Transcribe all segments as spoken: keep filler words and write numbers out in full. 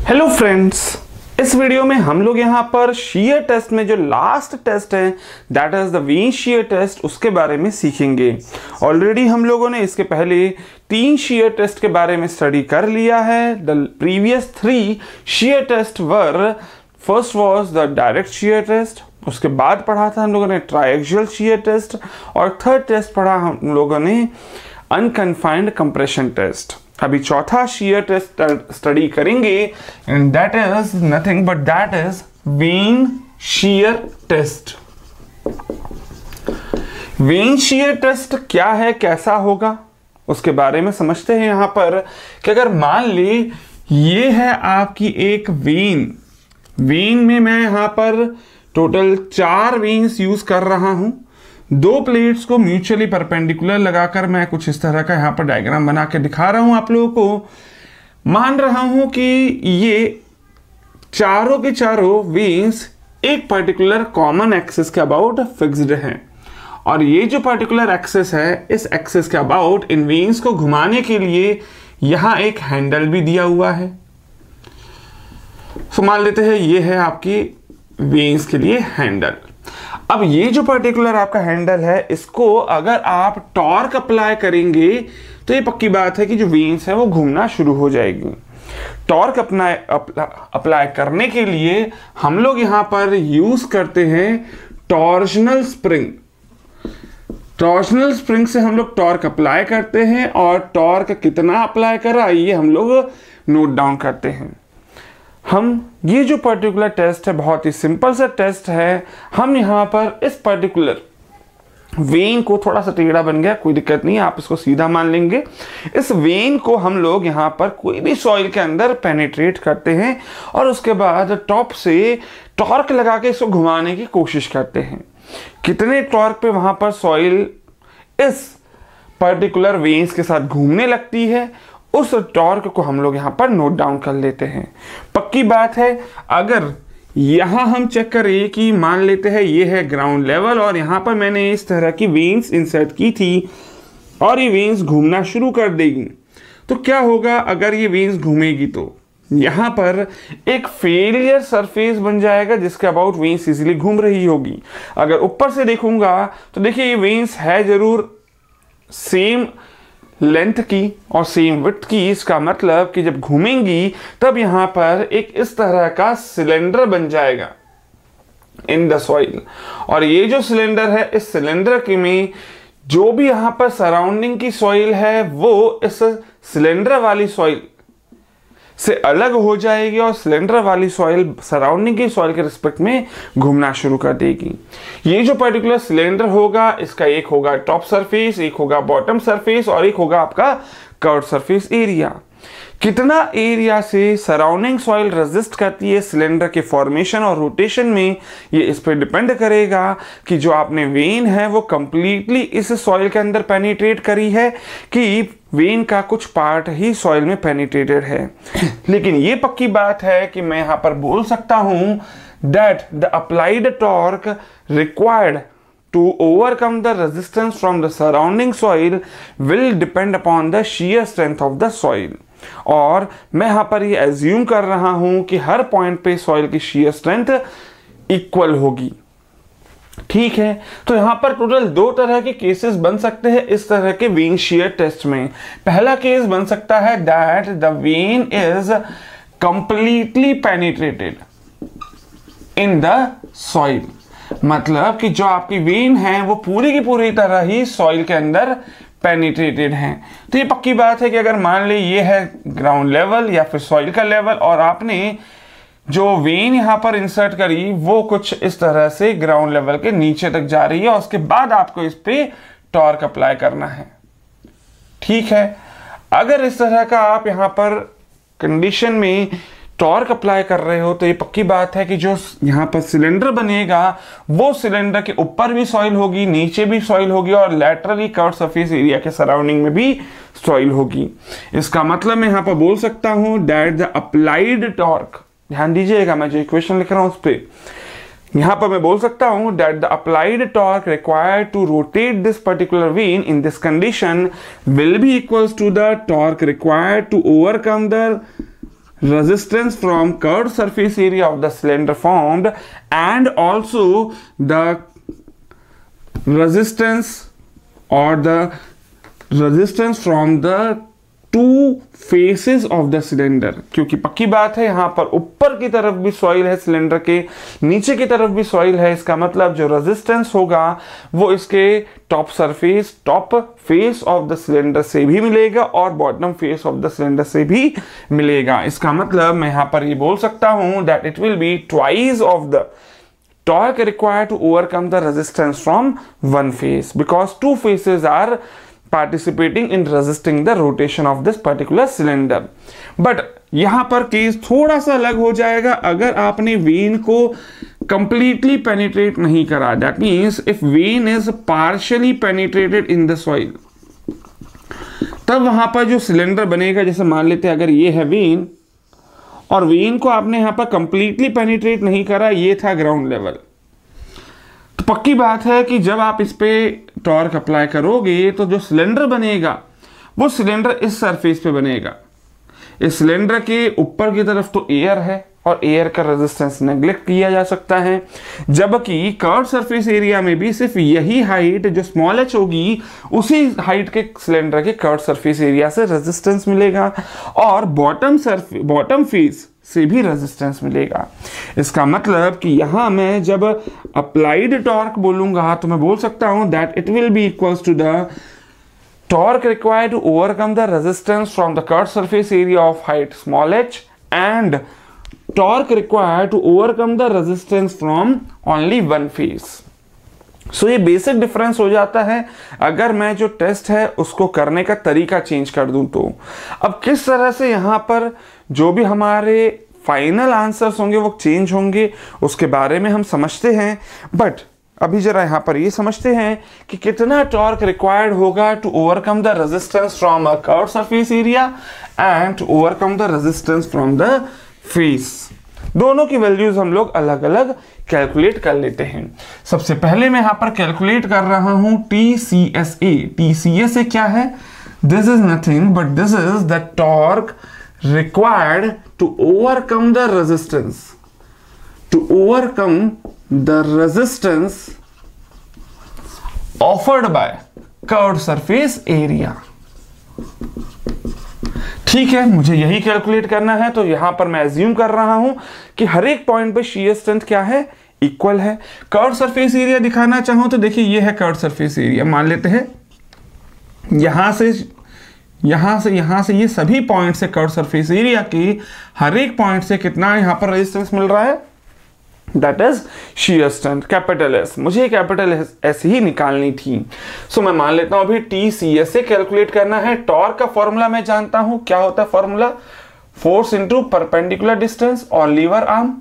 Hello friends, इस video में हम लोग यहाँ पर शियर टेस्ट में जो लास्ट टेस्ट है that is the vane shear test उसके बारे में सीखेंगे। ऑलरेडी हम लोगों ने इसके पहले तीन शियर टेस्ट के बारे में स्टडी कर लिया है। The previous three shear test were first was the direct shear test, उसके बाद पढ़ा था हम लोगों ने ट्राइएक्सियल शियर टेस्ट और थर्ड टेस्ट पढ़ा हम लोगों ने अनकन्फाइंड कंप्रेशन टेस्ट। अभी चौथा शियर टेस्ट स्टडी करेंगे and that is nothing but that is vane shear test. Vane shear test क्या है, कैसा होगा, उसके बारे में समझते हैं। यहां पर कि अगर मान ले ये है आपकी एक वेन, वेन में मैं यहां पर टोटल चार वेन्स यूज कर रहा हूं। दो प्लेट्स को म्यूचुअली परपेंडिकुलर लगाकर मैं कुछ इस तरह का यहां पर डायग्राम बना के दिखा रहा हूं आप लोगों को। मान रहा हूं कि ये चारों के चारों वेन्स एक पर्टिकुलर कॉमन एक्सिस के अबाउट फिक्स्ड हैं और ये जो पर्टिकुलर एक्सिस है, इस एक्सिस के अबाउट इन वेन्स को घुमाने के लिए यहां एक हैंडल भी दिया हुआ है। तो मान लेते हैं ये है आपकी वेन्स के लिए हैंडल। अब ये जो पर्टिकुलर आपका हैंडल है, इसको अगर आप टॉर्क अप्लाई करेंगे तो ये पक्की बात है कि जो वेन्स है वो घूमना शुरू हो जाएगी। टॉर्क अपना अप्लाई करने के लिए हम लोग यहां पर यूज करते हैं टॉर्जनल स्प्रिंग। टॉर्जनल स्प्रिंग से हम लोग टॉर्क अप्लाई करते हैं और टॉर्क कितना अप्लाई करा ये हम लोग नोट डाउन करते हैं। हम ये जो पर्टिकुलर टेस्ट है बहुत ही सिंपल सा टेस्ट है। हम यहाँ पर इस पर्टिकुलर वेन को, थोड़ा सा टेढ़ा बन गया कोई दिक्कत नहीं, आप इसको सीधा मान लेंगे। इस वेन को हम लोग यहाँ पर कोई भी सॉइल के अंदर पेनिट्रेट करते हैं और उसके बाद टॉप से टॉर्क लगा के इसको घुमाने की कोशिश करते हैं। कितने टॉर्क पे वहां पर सॉइल इस पर्टिकुलर वेन्स के साथ घूमने लगती है उस टॉर्क को हम लोग यहां पर नोट डाउन कर लेते हैं। पक्की बात है, अगर यहां हम चेक करें कि मान लेते हैं ये है ग्राउंड लेवल और यहां पर मैंने इस तरह की वेन्स इंसर्ट की थी और ये वेन्स घूमना शुरू कर देगी, तो क्या होगा अगर ये वेन्स घूमेगी तो यहां पर एक फेलियर सरफेस बन जाएगा जिसके अबाउट वेन्स इजीली घूम रही होगी। अगर ऊपर से देखूंगा तो देखिए ये वेन्स है जरूर सेम लेंथ की और सेम विड्थ की, इसका मतलब कि जब घूमेंगी तब यहां पर एक इस तरह का सिलेंडर बन जाएगा इन द सॉइल। और ये जो सिलेंडर है, इस सिलेंडर के में जो भी यहां पर सराउंडिंग की सॉइल है वो इस सिलेंडर वाली सॉइल से अलग हो जाएगी और सिलेंडर वाली सॉइल सराउंडिंग की सॉइल के रिस्पेक्ट में घूमना शुरू कर देगी। ये जो पर्टिकुलर सिलेंडर होगा, इसका एक होगा टॉप सरफेस, एक होगा बॉटम सरफेस और एक होगा आपका कर्व सरफेस एरिया। कितना एरिया से सराउंडिंग सॉइल रेजिस्ट करती है सिलेंडर के फॉर्मेशन और रोटेशन में, ये इस पर डिपेंड करेगा कि जो आपने वेन है वो कंप्लीटली इस सॉइल के अंदर पेनिट्रेट करी है कि वेन का कुछ पार्ट ही सॉइल में पेनिट्रेटेड है। लेकिन ये पक्की बात है कि मैं यहां पर बोल सकता हूं that the applied torque required to overcome the resistance from the surrounding soil will depend upon the shear strength of the soil। और मैं यहां पर ये एज्यूम कर रहा हूं कि हर पॉइंट पे सॉइल की shear strength इक्वल होगी। ठीक है, तो यहां पर टोटल दो तरह के केसेस बन सकते हैं इस तरह के वेन शियर टेस्ट में। पहला केस बन सकता है that the vane is completely penetrated in the soil, मतलब कि जो आपकी वेन है वो पूरी की पूरी तरह ही सॉइल के अंदर पेनिट्रेटेड है। तो ये पक्की बात है कि अगर मान ले ये है ग्राउंड लेवल या फिर सॉइल का लेवल और आपने जो वेन यहां पर इंसर्ट करी वो कुछ इस तरह से ग्राउंड लेवल के नीचे तक जा रही है और उसके बाद आपको इस पे टॉर्क अप्लाई करना है। ठीक है, अगर इस तरह का आप यहां पर कंडीशन में टॉर्क अप्लाई कर रहे हो तो ये पक्की बात है कि जो यहाँ पर सिलेंडर बनेगा वो सिलेंडर के ऊपर भी सॉइल होगी, नीचे भी सॉइल होगी और लैटरली कर्व सरफेस एरिया के सराउंडिंग में भी सॉइल होगी। इसका मतलब मैं यहाँ पर बोल सकता हूँ दैट द अप्लाइड टॉर्क, ध्यान दीजिएगा मैं जो इक्वेशन लिख रहा हूँ उस पर, यहाँ पर मैं बोल सकता हूँ that the applied torque required to rotate this particular vane in this condition will be equals to the torque required to overcome the resistance from curved surface area of the cylinder formed and also the resistance or the resistance from the two faces of the cylinder। क्योंकि पक्की बात है यहाँ पर ऊपर की तरफ भी सॉइल है सिलेंडर के, नीचे की तरफ भी सॉइल है, इसका मतलब जो रेजिस्टेंस होगा वो इसके top surface top face of the cylinder से भी मिलेगा और bottom face of the cylinder से भी मिलेगा। इसका मतलब मैं यहाँ पर ये बोल सकता हूँ that it will be twice of the torque required to overcome the resistance from one face because two faces are participating in resisting the rotation of this particular cylinder। but यहां पर केस थोड़ा सा अलग हो जाएगा अगर आपने when को completely penetrate नहीं करा। that means if vein is partially penetrated in the soil, तब वहां पर जो सिलेंडर बनेगा, जैसे मान लेते हैं अगर ये है वेन और वेन को आपने यहां पर कंप्लीटली पेनिट्रेट नहीं करा, ये था ग्राउंड लेवल, तो पक्की बात है कि जब आप इस पे टॉर्क अप्लाई करोगे तो जो सिलेंडर बनेगा वो सिलेंडर इस सरफेस पे बनेगा। इस सिलेंडर के ऊपर की तरफ तो एयर है और एयर का रेजिस्टेंस नेग्लेक्ट किया जा सकता है, जबकि कर्व सरफेस एरिया में भी सिर्फ यही हाइट जो स्मॉल एच होगी उसी हाइट के सिलेंडर के कर्व सरफेस एरिया से रेजिस्टेंस मिलेगा और बॉटम सरफेस बॉटम फेस से भी रेजिस्टेंस मिलेगा। इसका मतलब कि यहां मैं जब अप्लाइड टॉर्क बोलूंगा तो मैं बोल सकता हूं that it will be equals to the torque required to overcome the resistance from the curved surface area of height small h and torque required to overcome the resistance from only one face। So so, ये basic difference हो जाता है अगर मैं जो test है उसको करने का तरीका चेंज कर दूं तो। अब किस तरह से यहाँ पर जो भी हमारे फाइनल आंसर्स होंगे वो चेंज होंगे उसके बारे में हम समझते हैं, बट अभी जरा यहाँ पर ये समझते हैं कि कितना टॉर्क रिक्वायर्ड होगा to overcome the resistance from a curved surface area and to overcome the resistance from the face. दोनों की वैल्यूज हम लोग अलग अलग कैलकुलेट कर लेते हैं। सबसे पहले मैं यहाँ पर कैलकुलेट कर रहा हूं T C S A. T C S A क्या है? This is nothing but this is the torque required to overcome the resistance to overcome the resistance offered by curved surface area। ठीक है, मुझे यही calculate करना है, तो यहां पर मैं एज्यूम कर रहा हूं कि हर एक पॉइंट पे शियर स्ट्रेंथ क्या है, इक्वल है। कर्व्ड सरफेस एरिया दिखाना चाहूं तो देखिए ये है कर्व्ड सरफेस एरिया, मान लेते हैं यहां से यहां से यहां से ये सभी पॉइंट से कर्व्ड सरफेस एरिया की हर एक पॉइंट से कितना यहां पर रेजिस्टेंस मिल रहा है, that is shear strength capital S. मुझे कैपिटल एस ही निकालनी थी, सो so, मैं मान लेता हूं अभी टी सी एस से कैलकुलेट करना है। टॉर्क का फॉर्मूला मैं जानता हूं, क्या होता है formula, force into perpendicular distance on lever arm.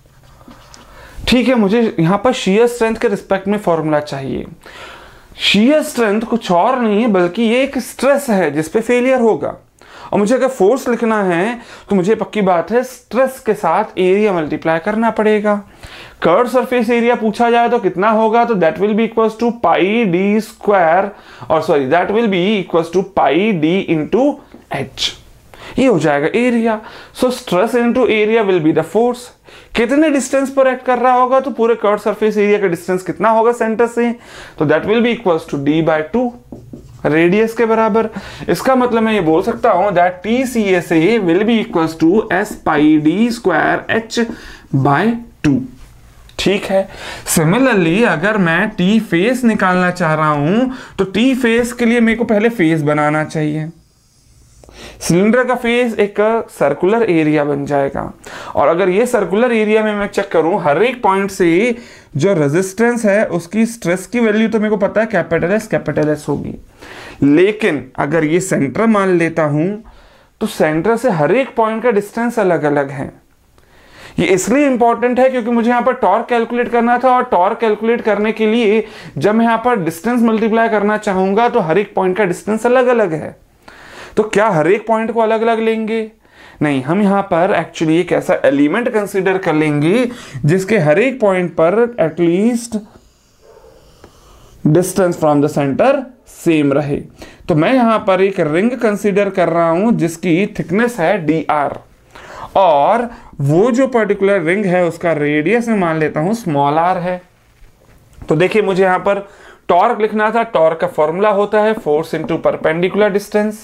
ठीक है, मुझे यहां पर शीयर स्ट्रेंथ के रिस्पेक्ट में फॉर्मूला चाहिए। शीयर स्ट्रेंथ कुछ और नहीं है बल्कि ये एक स्ट्रेस है जिस पे फेलियर होगा, और मुझे अगर फोर्स लिखना है तो मुझे पक्की बात है स्ट्रेस के साथ एरिया मल्टीप्लाई करना पड़ेगा। कर्व सरफेस एरिया पूछा जाए तो कितना होगा, तो that will be equals to pi D square और sorry that will be equals to pi D into H, ये हो जाएगा area. So stress into area will be the force. कितने डिस्टेंस पर एक्ट कर रहा होगा, तो पूरे कर्व सरफेस एरिया का डिस्टेंस कितना होगा सेंटर से, तो that will be equals to D by two, radius के बराबर। इसका मतलब मैं ये बोल सकता हूं that T C S A will be equals to S pi D square H by two. ठीक है, सिमिलरली अगर मैं टी फेस निकालना चाह रहा हूं तो टी फेस के लिए मेरे को पहले फेस बनाना चाहिए। सिलेंडर का फेस एक सर्कुलर एरिया बन जाएगा, और अगर ये सर्कुलर एरिया में मैं चेक करूं हर एक पॉइंट से जो रेजिस्टेंस है उसकी स्ट्रेस की वैल्यू तो मेरे को पता है कैपिटल एस कैपिटल एस होगी, लेकिन अगर ये सेंटर मान लेता हूं तो सेंटर से हर एक पॉइंट का डिस्टेंस अलग अलग है। ये इसलिए इंपॉर्टेंट है क्योंकि मुझे यहां पर टॉर्क कैलकुलेट करना था, और टॉर्क कैलकुलेट करने के लिए जब मैं यहां पर डिस्टेंस मल्टीप्लाई करना चाहूंगा तो हर एक पॉइंट का डिस्टेंस अलग अलग है। तो क्या हर एक पॉइंट को अलग अलग लेंगे? नहीं, हम यहां पर एक्चुअली एक ऐसा एलिमेंट कंसीडर कर लेंगे जिसके हर एक पॉइंट पर at least distance from the centre same रहे। तो मैं यहां पर एक रिंग कंसीडर कर रहा हूं जिसकी थिकनेस है डी आर, और वो जो पर्टिकुलर रिंग है उसका रेडियस मैं मान लेता हूं स्मॉल आर है। तो देखिए मुझे यहां पर टॉर्क लिखना था, टॉर्क का फॉर्मूला होता है force into perpendicular distance.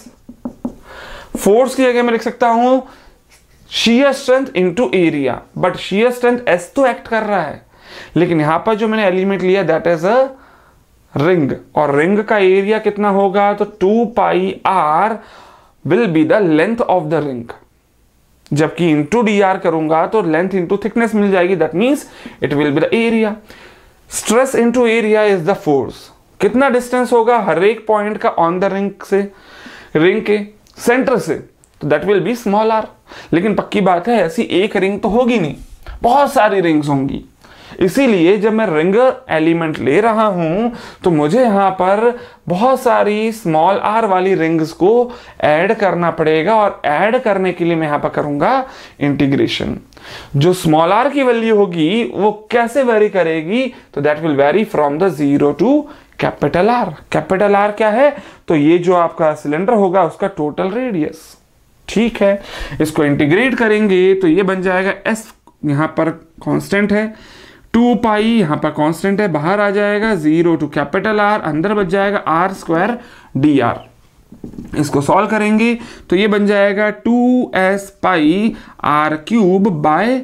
Force की जगह मैं लिख सकता हूं shear strength into area, but shear strength S तो एक्ट कर रहा है, लेकिन यहां पर जो मैंने एलिमेंट लिया दैट इज अ रिंग, और रिंग का एरिया कितना होगा, तो two pi R will be the length of the ring, जबकि इंटू डी आर करूंगा तो लेंथ इंटू थिकनेस मिल जाएगी, that means it will be the area. Stress into area is the force, कितना डिस्टेंस होगा हर एक पॉइंट का ऑन द रिंग से, रिंग के सेंटर से, तो that will be small are. लेकिन पक्की बात है ऐसी एक रिंग तो होगी नहीं, बहुत सारी रिंग्स होंगी, इसीलिए जब मैं रिंग एलिमेंट ले रहा हूं तो मुझे यहां पर बहुत सारी स्मॉल आर वाली रिंग्स को ऐड करना पड़ेगा, और ऐड करने के लिए मैं यहां पर करूंगा इंटीग्रेशन। जो स्मॉल आर की वैल्यू होगी वो कैसे वेरी करेगी, तो that will vary from the zero to capital R. Capital R क्या है, तो ये जो आपका सिलेंडर होगा उसका टोटल रेडियस। ठीक है, इसको इंटीग्रेट करेंगे तो ये बन जाएगा एस, यहां पर कांस्टेंट है, टू पाई यहां पर कांस्टेंट है, बाहर आ जाएगा जीरो टू कैपिटल आर, अंदर बच जाएगा आर स्क्वायर डी आर। इसको सॉल्व करेंगे तो ये बन जाएगा two S pi R cube by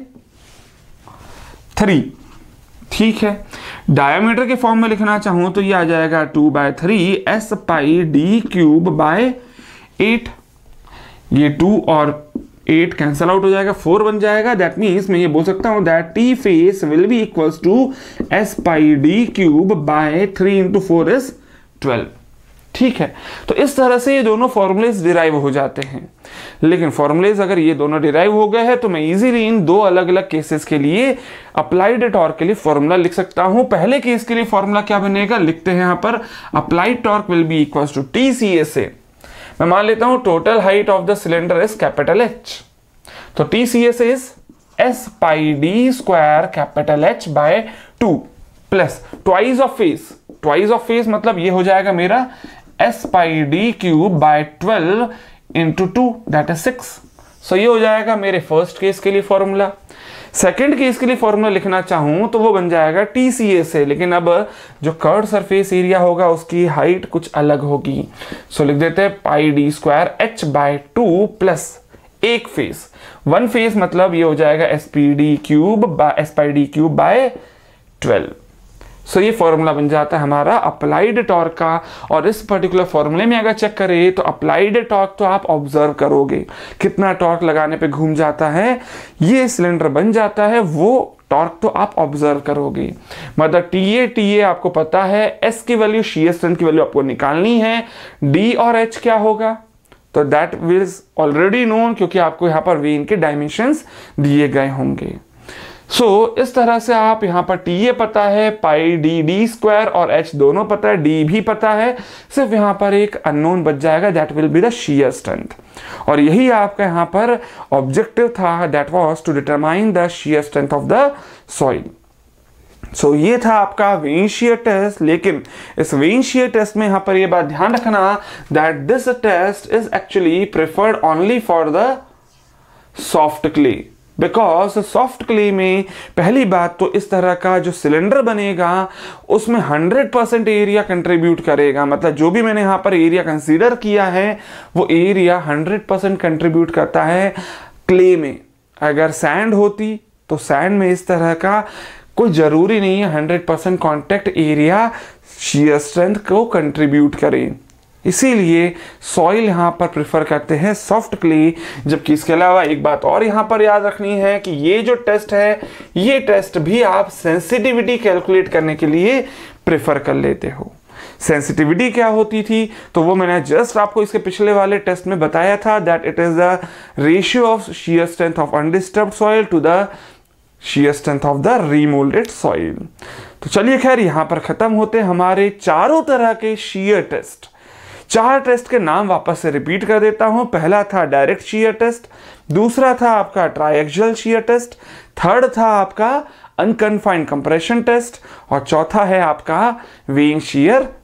three. ठीक है, डायमीटर के फॉर्म में लिखना चाहूं तो ये आ जाएगा two by three S pi D cube by eight. ये टू और एट कैंसल आउट हो जाएगा, फोर बन जाएगा। दैट मीन्स मैं ये बोल सकता हूं that T face will be equals to S pi D cube by three into four is twelve. ठीक है, तो इस तरह से ये दोनों फॉर्मूलेज डिराइव हो जाते हैं। लेकिन फॉर्मूलेज अगर ये दोनों डिराइव हो गए हैं तो मैं इजीली इन दो अलग अलग केसेस के लिए अप्लाइड टॉर्क के लिए फॉर्मूला लिख सकता हूं। पहले केस के लिए फॉर्मूला क्या बनेगा, लिखते हैं यहां पर applied torque will be equals to T C S A. मैं मान लेता हूं total height of the cylinder is capital H, तो T C S is S pi D square capital H by two plus twice of face. Twice of face मतलब ये हो जाएगा मेरा S pi D cube by twelve into two that is six. So ये हो जाएगा मेरे first case के लिए फॉर्मूला। सेकेंड केस के लिए फॉर्मूला लिखना चाहूं तो वो बन जाएगा टी सी ए से, लेकिन अब जो कर्व सरफेस एरिया होगा उसकी हाइट कुछ अलग होगी। सो लिख देते हैं pi D square H by two plus एक फेस, वन फेस मतलब ये हो जाएगा S pi D cube by S pi D cube by twelve. So ये फॉर्मूला बन जाता है हमारा अप्लाइड टॉर्क का। और इस पर्टिकुलर फॉर्मूले में अगर चेक करें तो अप्लाइड टॉर्क तो आप ऑब्जर्व करोगे, कितना टॉर्क लगाने पे घूम जाता है, ये सिलेंडर बन जाता है, वो टॉर्क तो आप ऑब्जर्व करोगे। मतलब टी ए टी ए आपको पता है, एस की वैल्यू शियर स्ट्रेंथ की वैल्यू आपको निकालनी है, डी और एच क्या होगा तो दैट विल ऑलरेडी नोन, क्योंकि आपको यहाँ पर वे इनके डायमेंशंस दिए गए होंगे। सो so, इस तरह से आप यहाँ पर टी ए पता है, पाई डी डी स्क्वायर और एच दोनों पता है, डी भी पता है, सिर्फ यहाँ पर एक अननोन बच जाएगा that will be the shear strength. और यही आपका यहाँ पर ऑब्जेक्टिव था, that was to determine the shear strength of the soil. So so, ये था आपका वेन शियर टेस्ट। लेकिन इस वेन शियर टेस्ट में यहाँ पर ये बात ध्यान रखना that this test is actually preferred only for the soft clay, because soft clay में पहली बात तो इस तरह का जो सिलेंडर बनेगा उसमें हंड्रेड परसेंट एरिया कंट्रीब्यूट करेगा। मतलब जो भी मैंने यहाँ पर एरिया कंसीडर किया है वो एरिया हंड्रेड परसेंट कंट्रीब्यूट करता है क्ले में। अगर सैंड होती तो सैंड में इस तरह का कोई जरूरी नहीं है hundred percent contact area shear strength को कंट्रीब्यूट करे, इसीलिए सॉइल यहां पर प्रेफर करते हैं सॉफ्ट क्ले। जबकि इसके अलावा एक बात और यहां पर याद रखनी है कि ये जो टेस्ट है ये टेस्ट भी आप सेंसिटिविटी कैलकुलेट करने के लिए प्रेफर कर लेते हो। सेंसिटिविटी क्या होती थी तो वो मैंने जस्ट आपको इसके पिछले वाले टेस्ट में बताया था, that it is the ratio of shear strength of undisturbed soil to the shear strength of the remoulded soil. तो चलिए खैर यहां पर खत्म होते हमारे चारों तरह के शियर टेस्ट। चार टेस्ट के नाम वापस से रिपीट कर देता हूं। पहला था डायरेक्ट शियर टेस्ट, दूसरा था आपका ट्राइएक्सियल शियर टेस्ट, थर्ड था आपका अनकन्फाइंड कंप्रेशन टेस्ट और चौथा है आपका वेन शियर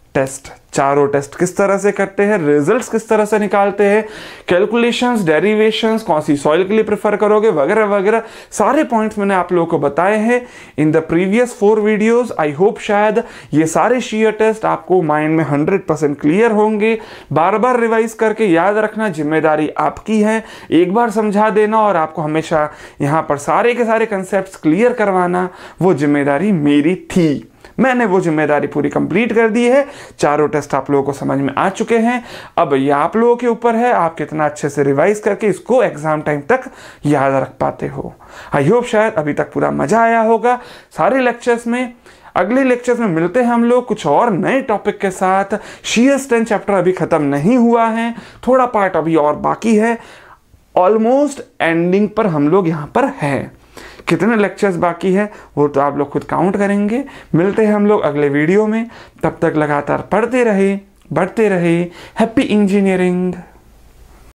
टेस्ट, चारों टेस्ट किस तरह से करते हैं, रिजल्ट्स किस तरह से निकालते हैं, कैलकुलेशंस, डेरिवेशंस, कौन सी सॉइल के लिए प्रेफर करोगे, वगैरह वगैरह सारे पॉइंट्स मैंने आप लोगों को बताए हैं in the previous four videos. I hope शायद ये सारे शीयर टेस्ट आपको माइंड में हंड्रेड परसेंट क्लियर होंगे। बार बार रिवाइज करके याद रखना, जिम्मेदारी आपकी है, एक बार समझा देना और आपको हमेशा यहाँ पर सारे के सारे कंसेप्ट क्लियर करवाना, वो जिम्मेदारी मेरी थी। मैंने वो जिम्मेदारी पूरी कंप्लीट कर दी है। चारों टेस्ट आप लोगों को समझ में आ चुके हैं। अब ये आप लोगों के ऊपर है, आप कितना अच्छे से रिवाइज करके इसको एग्जाम टाइम तक याद रख पाते हो। आई होप शायद अभी तक पूरा मजा आया होगा सारे लेक्चर्स में। अगले लेक्चर्स में मिलते हैं हम लोग कुछ और नए टॉपिक के साथ। शीयर स्ट्रेंथ चैप्टर अभी खत्म नहीं हुआ है, थोड़ा पार्ट अभी और बाकी है। ऑलमोस्ट एंडिंग पर हम लोग यहाँ पर हैं। कितने लेक्चर्स बाकी है वो तो आप लोग खुद काउंट करेंगे। मिलते हैं हम लोग अगले वीडियो में, तब तक लगातार पढ़ते रहे, बढ़ते रहे। Happy engineering.